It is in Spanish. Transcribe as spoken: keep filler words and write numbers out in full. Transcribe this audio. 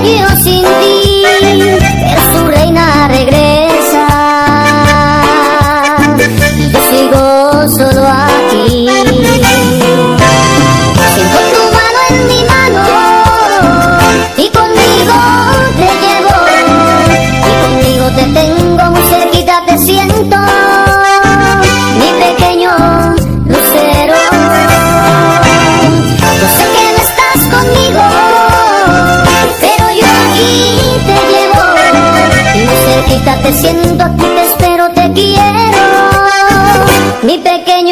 quiero sin ti, pero su reina regresa y yo sigo solo aquí. Siento tu mano en mi mano y conmigo te llevo, y conmigo te tengo muy cerquita, te siento, mi pequeño lucero. Yo sé que no estás conmigo, pero yo aquí te llevo, y muy cerquita te siento, aquí te espero, te quiero, mi pequeño